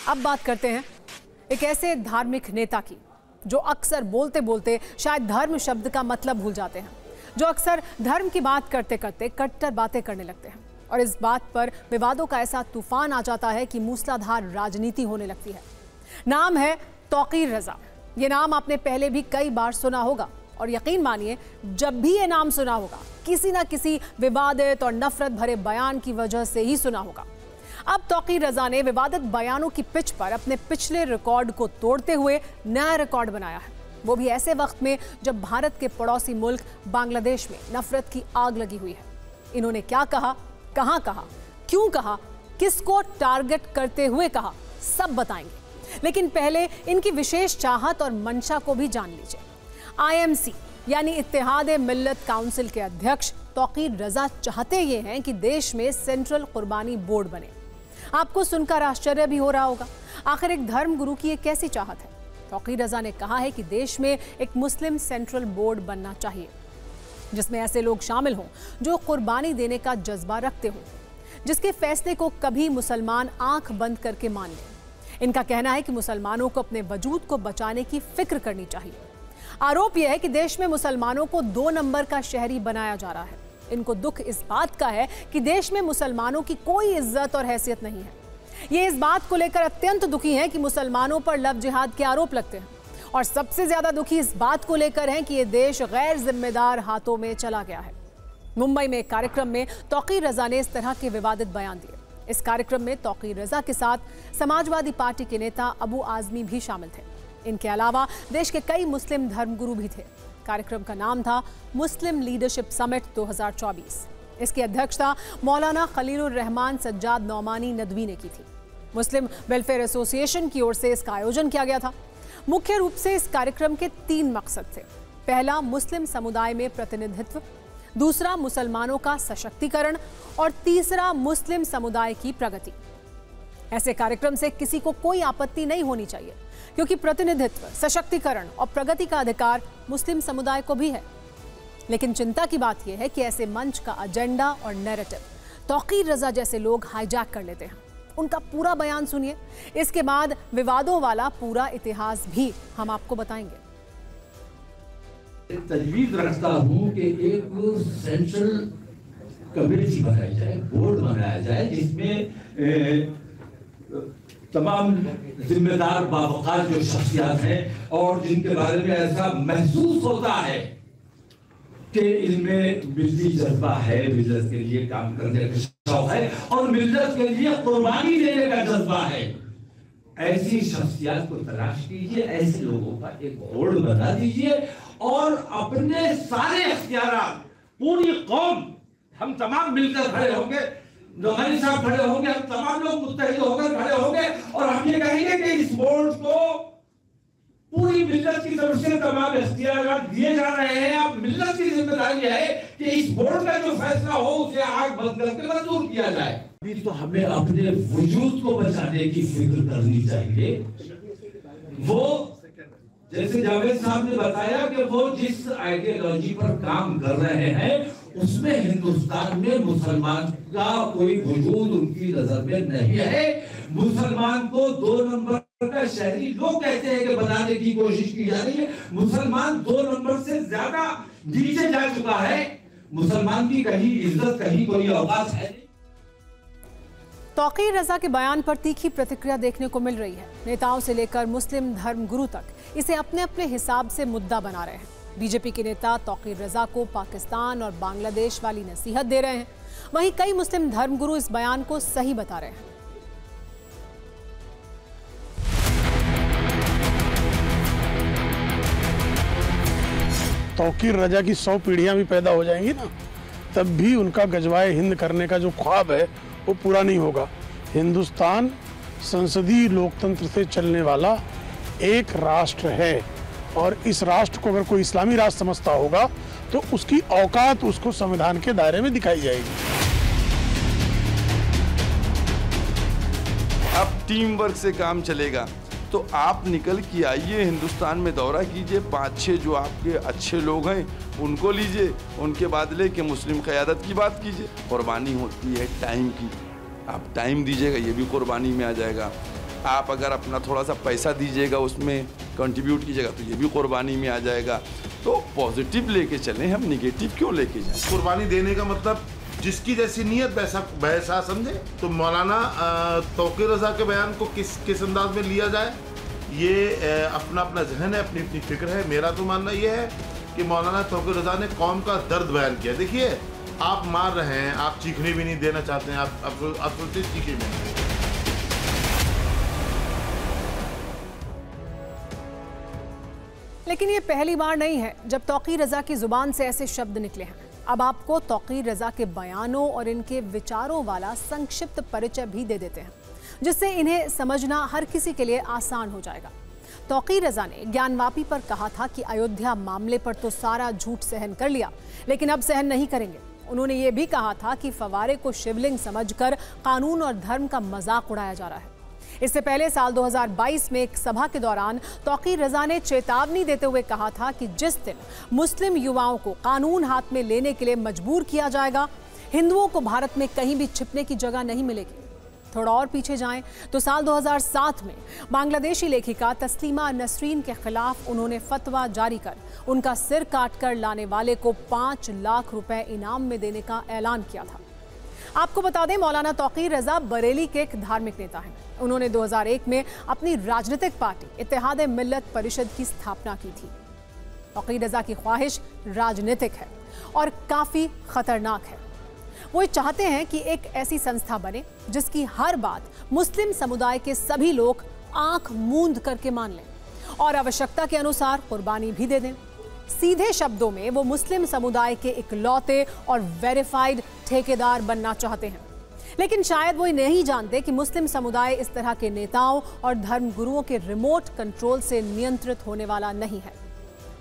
अब बात करते हैं एक ऐसे धार्मिक नेता की जो अक्सर बोलते बोलते शायद धर्म शब्द का मतलब भूल जाते हैं, जो अक्सर धर्म की बात करते करते कट्टर बातें करने लगते हैं और इस बात पर विवादों का ऐसा तूफान आ जाता है कि मूसलाधार राजनीति होने लगती है। नाम है तौकीर रजा। ये नाम आपने पहले भी कई बार सुना होगा और यकीन मानिए जब भी ये नाम सुना होगा किसी ना किसी विवादित और नफरत भरे बयान की वजह से ही सुना होगा। अब तौकीर रजा ने विवादित बयानों की पिच पर अपने पिछले रिकॉर्ड को तोड़ते हुए नया रिकॉर्ड बनाया है, वो भी ऐसे वक्त में जब भारत के पड़ोसी मुल्क बांग्लादेश में नफरत की आग लगी हुई है। इन्होंने क्या कहा, कहां कहा, क्यों कहा, किसको टारगेट करते हुए कहा, सब बताएंगे। लेकिन पहले इनकी विशेष चाहत और मंशा को भी जान लीजिए। IMC यानी इत्तेहाद मिल्लत काउंसिल के अध्यक्ष तौकीर रजा चाहते ये हैं कि देश में सेंट्रल कुर्बानी बोर्ड बने। आपको सुनकर आश्चर्य भी हो रहा होगा, आखिर एक धर्म गुरु की ये कैसी चाहत है। तौकीर रजा ने कहा है कि देश में एक मुस्लिम सेंट्रल बोर्ड बनना चाहिए जिसमें ऐसे लोग शामिल हों जो कुर्बानी देने का जज्बा रखते हों, जिसके फैसले को कभी मुसलमान आंख बंद करके मान लें। इनका कहना है कि मुसलमानों को अपने वजूद को बचाने की फिक्र करनी चाहिए। आरोप यह है कि देश में मुसलमानों को 2 नंबर का शहरी बनाया जा रहा है। इनको दुख इस बात का है कि देश में मुसलमानों की कोई इज्जत और हैसियत नहीं है। ये इस बात को लेकर अत्यंत दुखी हैं कि मुसलमानों पर लव जिहाद के आरोप लगते हैं और सबसे ज्यादा दुखी इस बात को लेकर हैं कि ये देश गैर जिम्मेदार हाथों में चला गया है। मुंबई में एक कार्यक्रम में तौकीर रजा ने इस तरह के विवादित बयान दिए। इस कार्यक्रम में तौकीर रजा के साथ समाजवादी पार्टी के नेता अबू आजमी भी शामिल थे। इनके अलावा देश के कई मुस्लिम धर्मगुरु भी थे। कार्यक्रम का नाम था मुस्लिम लीडरशिप समिट 2024। इसकी अध्यक्षता मौलाना खलीलुर रहमान सज्जाद नौमानी नदवी ने की थी। मुस्लिम वेलफेयर एसोसिएशन की ओर से इसका आयोजन किया गया था। मुख्य रूप से इस कार्यक्रम के 3 मकसद थे। पहला, मुस्लिम समुदाय में प्रतिनिधित्व, दूसरा, मुसलमानों का सशक्तिकरण और तीसरा, मुस्लिम समुदाय की प्रगति। ऐसे कार्यक्रम से किसी को कोई आपत्ति नहीं होनी चाहिए क्योंकि प्रतिनिधित्व, सशक्तिकरण और प्रगति का अधिकार मुस्लिम समुदाय को भी है। लेकिन चिंता की बात यह है कि ऐसे मंच का एजेंडा और नैरेटिव तौकीर रजा जैसे लोग हाईजैक कर लेते हैं। उनका पूरा बयान सुनिए, इसके बाद विवादों वाला पूरा इतिहास भी हम आपको बताएंगे। तजवीज रखता हूं कि एक सेंट्रल कमेटी बनाई जाए, बोर्ड बनाया जाए जिसमें तमाम जिम्मेदार बावकार जो शख्सियात हैं और जिनके बारे में ऐसा महसूस होता है कि इनमें मिल्लती जज्बा है, मिल्लत के लिए काम करने का शौक है और मिल्लत के लिए कुर्बानी देने का जज्बा है, ऐसी शख्सियात को तलाश कीजिए, ऐसे लोगों का एक बोर्ड बना दीजिए और अपने सारे इख्तियारात, पूरी कौम, हम तमाम मिलकर खड़े होंगे, नौमानी साहब खड़े होंगे, हम तमाम लोग मुत्तहिद होकर खड़े होंगे और हम ये कहेंगे कि इस बोर्ड को पूरी मिल्लत की तरफ से तमाम इख्तियारात दिए जा रहे हैं। अब मिल्लत की जिम्मेदारी है कि इस बोर्ड का जो फैसला हो उसे आंख बंद करके मंजूर किया जाए। अभी तो हमें अपने वजूद को बचाने की फिक्र करनी चाहिए। वो जैसे जावेद साहब ने बताया कि वो जिस आइडियोलॉजी पर काम कर रहे हैं उसमें हिंदुस्तान में मुसलमान का कोई वजूद उनकी नजर में नहीं है। मुसलमान को 2 नंबर का शहरी लोग कहते हैं कि बनाने की कोशिश की जा रही है। मुसलमान 2 नंबर से ज्यादा नीचे जा चुका है। मुसलमान की कहीं इज्जत, कहीं कोई औकात है। तौकीर रजा के बयान पर तीखी प्रतिक्रिया देखने को मिल रही है। नेताओं से लेकर मुस्लिम धर्म गुरु तक इसे अपने अपने हिसाब से मुद्दा बना रहे हैं। बीजेपी के नेता तौकीर रजा को पाकिस्तान और बांग्लादेश वाली नसीहत दे रहे हैं, वहीं कई मुस्लिम धर्मगुरु इस बयान को सही बता रहे हैं। तौकीर रजा की 100 पीढ़ियां भी पैदा हो जाएंगी ना, तब भी उनका गजवाए हिंद करने का जो ख्वाब है वो पूरा नहीं होगा। हिंदुस्तान संसदीय लोकतंत्र से चलने वाला एक राष्ट्र है और इस राष्ट्र को अगर कोई इस्लामी राष्ट्र समझता होगा तो उसकी औकात उसको संविधान के दायरे में दिखाई जाएगी। अब टीम वर्क से काम चलेगा तो आप निकल के आइए, हिंदुस्तान में दौरा कीजिए, 5-6 जो आपके अच्छे लोग हैं उनको लीजिए, उनके बाद लेके मुस्लिम क़यादत की बात कीजिए। कुर्बानी होती है टाइम की, आप टाइम दीजिएगा, ये भी कुर्बानी में आ जाएगा। आप अगर अपना थोड़ा सा पैसा दीजिएगा, उसमें कंट्रीब्यूट कीजिएगा, तो ये भी कुर्बानी में आ जाएगा। तो पॉजिटिव लेके चलें, हम निगेटिव क्यों लेके जाएं? कुर्बानी देने का मतलब जिसकी जैसी नीयत वैसा समझे। तो मौलाना तौकीर रज़ा के बयान को किस अंदाज में लिया जाए, ये अपना अपना जहन है, अपनी अपनी फिक्र है। मेरा तो मानना ये है कि मौलाना तौकीर रज़ा ने कौम का दर्द बयान किया। देखिए, आप मार रहे हैं, आप चीखने भी नहीं देना चाहते हैं, आप सोचते चीखे भी नहीं। लेकिन ये पहली बार नहीं है जब तौकीर रज़ा की जुबान से ऐसे शब्द निकले हैं। अब आपको तौकीर रज़ा के बयानों और इनके विचारों वाला संक्षिप्त परिचय भी दे देते हैं, जिससे इन्हें समझना हर किसी के लिए आसान हो जाएगा। तौकीर रज़ा ने ज्ञानवापी पर कहा था कि अयोध्या मामले पर तो सारा झूठ सहन कर लिया, लेकिन अब सहन नहीं करेंगे। उन्होंने ये भी कहा था कि फवारे को शिवलिंग समझकर कानून और धर्म का मजाक उड़ाया जा रहा है। इससे पहले साल 2022 में एक सभा के दौरान तौकीर रज़ा ने चेतावनी देते हुए कहा था कि जिस दिन मुस्लिम युवाओं को कानून हाथ में लेने के लिए मजबूर किया जाएगा, हिंदुओं को भारत में कहीं भी छिपने की जगह नहीं मिलेगी। थोड़ा और पीछे जाएं तो साल 2007 में बांग्लादेशी लेखिका तस्लीमा नसरीन के खिलाफ उन्होंने फतवा जारी कर उनका सिर काटकर लाने वाले को 5 लाख रुपए इनाम में देने का ऐलान किया था। आपको बता दें, मौलाना तौकीर रज़ा बरेली के एक धार्मिक नेता हैं। उन्होंने 2001 में अपनी राजनीतिक पार्टी इत्तेहाद मिल्लत परिषद की स्थापना की थी। तौकीर रज़ा की ख्वाहिश राजनीतिक है और काफ़ी खतरनाक है। वो चाहते हैं कि एक ऐसी संस्था बने जिसकी हर बात मुस्लिम समुदाय के सभी लोग आंख मूंद करके मान लें और आवश्यकता के अनुसार कुर्बानी भी दे दें। सीधे शब्दों में वो मुस्लिम समुदाय के इकलौते और वेरीफाइड ठेकेदार बनना चाहते हैं। लेकिन शायद वो नहीं जानते कि मुस्लिम समुदाय इस तरह के नेताओं और धर्मगुरुओं के रिमोट कंट्रोल से नियंत्रित होने वाला नहीं है।